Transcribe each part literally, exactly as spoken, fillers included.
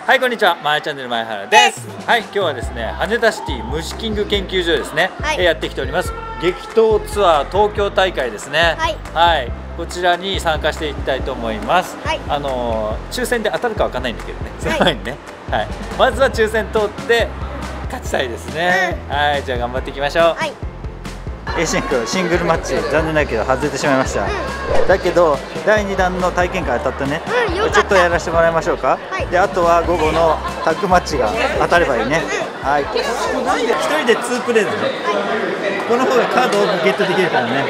はい、こんにちは。マイチャンネル前原です。はい、今日はですね、羽田シティ虫キング研究所ですね、はい、やってきております。激闘ツアー東京大会ですね。はい、はい、こちらに参加していきたいと思います。はい、あのー、抽選で当たるかわかんないんだけどね。その前にね、はい、まずは抽選通って勝ちたいですね。うん、はい、じゃあ頑張っていきましょう。はい、エイシン君シングルマッチ残念だけど外れてしまいました。うん、だけどだいにだんの体験会当たってね、うん、ちょっとやらせてもらいましょうか。はい、であとは午後のタッグマッチが当たればいいね。うん、はい、ひとりでツープレイだね。はい、この方がカードをゲットできるからね。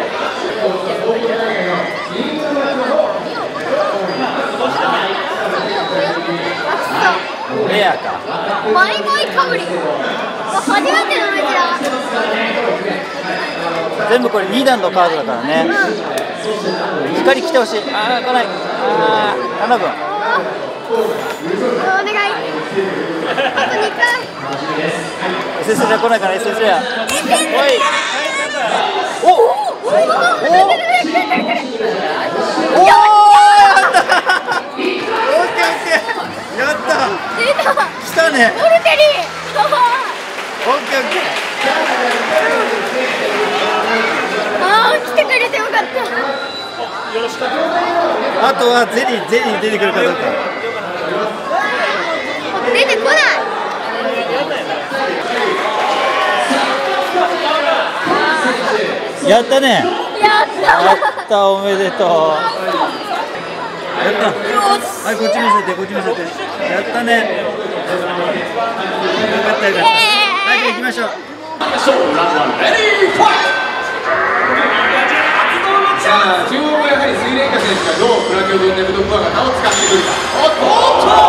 レアかマイマイかぶり初めてのメジだ。全部これにだんのカードだからね。うん、光来てほしい。ああ来ない。ああ頼む。お願い。あとにかい。エスエス レア来ないから エスエス レア。おい。おおおおおおやった。オッケーオッケー。やった。出た。来たね。オルテリー。オッケーオッケー。ああ来てくれてよかった。あとはゼリーゼリー出てくるかどうか。出てこない。やったね。やったやったおめでとう。やった。はい、こっち見せてこっち見せて。やったね。よかったよかった。はい、じゃあ行きましょう。さあ、中央もやはり水蓮花選手がどうクラゲをドンネブドクワガタを使ってくるか。おっと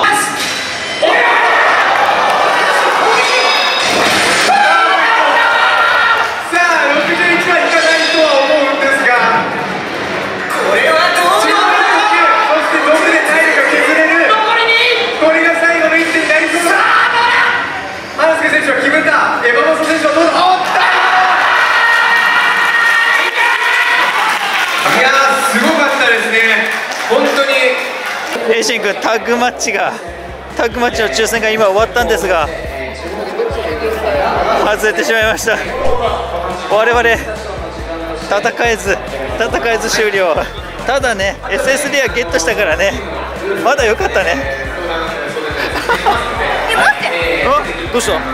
さあ、ろくじゅういちはいかないとは思うんですが、これはどうだ。そしてどこで体力が削れる。これが最後の一手になりそうだ。花助選手は決めた。エバモソ選手はどうだ。おっといやーすごかったですね、本当に。エイシン君タッグマッチがタッグマッチの抽選が今終わったんですが外れてしまいました。我々戦えず戦えず終了。ただね エスエス レアゲットしたからね、まだ良かったね。え待ってあどうした。あ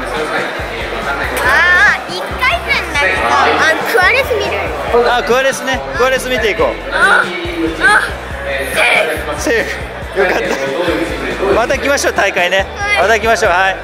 あいっかい戦だけどあクワレス見る。あクワレスね、クワレス見ていこう。ああセーフセーフよかった。また来ましょう大会ね。また来ましょう。はい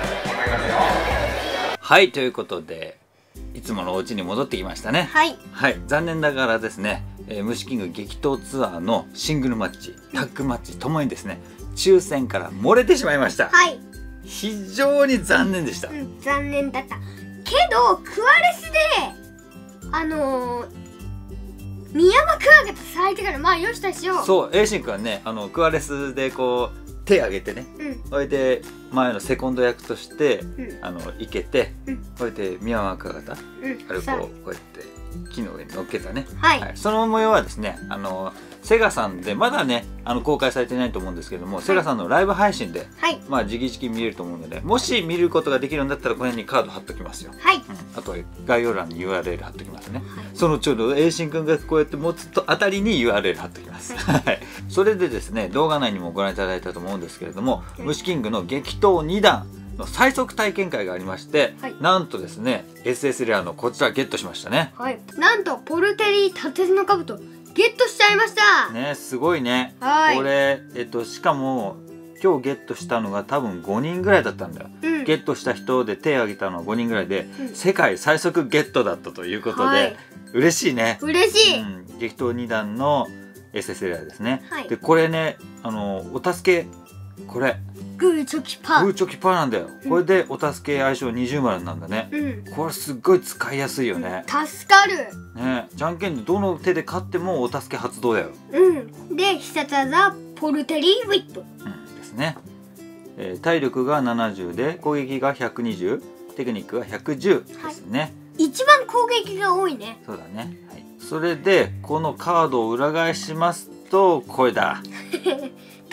はいということでいつものお家に戻ってきましたね。はい、はい、残念ながらですね、えー、虫キング激闘ツアーのシングルマッチタッグマッチともにですね抽選から漏れてしまいました。はい、非常に残念でした。うん、残念だったけどクワレスであのー、ミヤマクワガタ咲いてからまあよしとしよう。そうエイシン君はねあのクワレスでこう手挙げてね、うん、それで前のセコンド役として、うん、あのいけて、うん、それでミヤマクワガタ、うん、あれこうこうやって木の上に乗っけたね。はい、はい、その模様はですねあのセガさんでまだねあの公開されてないと思うんですけども、はい、セガさんのライブ配信で、はい、まあじきじき見れると思うので、もし見ることができるんだったらこの辺にカード貼っときますよ。はい、うん、あとは概要欄に ユーアールエル 貼っときますね。はい、そのちょうどエイシン君がこうやって持つとあたりに ユーアールエル 貼っときます。はい、それでですね動画内にもご覧いただいたと思うんですけれども、はい、虫キングの激闘にだんの最速体験会がありまして、はい、なんとですね エスエス レアのこちらゲットしましたね。はい、なんとポルテリー縦の兜ゲットしちゃいましたね。すごいね。はい、これえっとしかも今日ゲットしたのが多分ごにんぐらいだったんだよ。うん、ゲットした人で手を挙げたのはごにんぐらいで、うん、世界最速ゲットだったということで、はい、嬉しいね。嬉しい、うん、激闘にだんの エスエス レアですね。はい、でこれねあのお助けこれグーチョキパーグーチョキパーなんだよ。うん、これでお助け相性にじゅうまるなんだね。うん、これすっごい使いやすいよね。助かるね。じゃんけんでどの手で勝ってもお助け発動だよ。うんで必殺技ポルテリーウィップ、うんですね。えー、体力がななじゅうで攻撃がひゃくにじゅうテクニックがひゃくじゅうですね。はい、一番攻撃が多いね。そうだね。はい、それでこのカードを裏返しますとこれだ。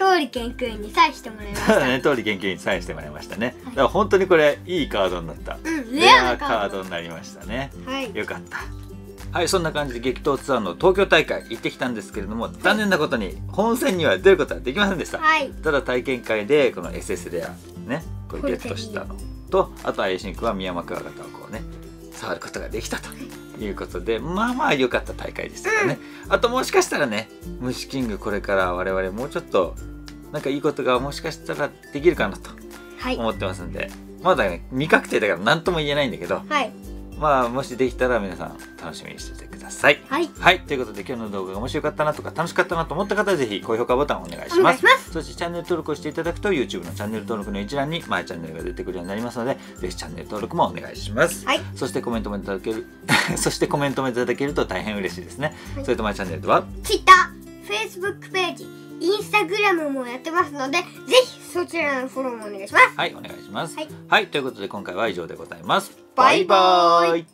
通り研究員にサインしてもらいました。 ただね、通り研究員にサインしてもらいましたね。だから本当にこれいいカードになった。 うん、 レアカードになりましたね。 はい。 よかった。はい、そんな感じで激闘ツアーの東京大会行ってきたんですけれども、残念なことに本戦には出ることはできませんでした。 はい。 ただ体験会でこの エスエス レアね、これゲットしたのと、あとアイシンクはミヤマクワガタをこうね触ることができたということで、まあまあ良かった大会でしたからね。うん、あともしかしたらね、虫キングこれから我々もうちょっとなんかいいことがもしかしたらできるかなと思ってますんで、はい、まだね未確定だから何とも言えないんだけど、はい、まあもしできたら皆さん楽しみにしててください。はい、はい、ということで今日の動画が面白かったなとか楽しかったなと思った方はぜひ高評価ボタンをお願いします。そしてチャンネル登録をしていただくと YouTube のチャンネル登録の一覧にマイチャンネルが出てくるようになりますので、ぜひチャンネル登録もお願いします。はい、そしてコメントもいただけるそしてコメントもいただけると大変嬉しいですね。はい、それとマイチャンネルでは Twitter、Facebook ページ、Instagram もやってますので、ぜひそちらのフォローもお願いします。 はい、お願いします。はい、はい、ということで今回は以上でございます。バイバーイ。